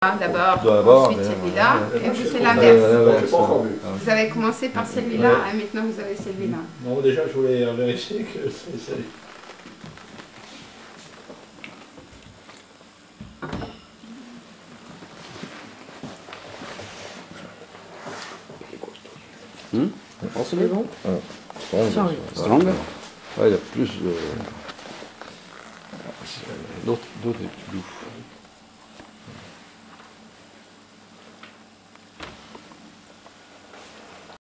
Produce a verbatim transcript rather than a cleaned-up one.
D'abord, D'abord, ensuite mais, celui-là, ouais, et vous c'est ouais, l'inverse. ouais, ouais, J'ai pas encore vu. Vous avez commencé par celui-là, Ouais. et maintenant vous avez celui-là. Non, déjà, je voulais vérifier que c'est... c'est- Hmm? Oh, c'est bon. Ouais. Strong, Strong. ça. Strong. Ouais, il y a plus de... L'autre, l'autre est plus doux.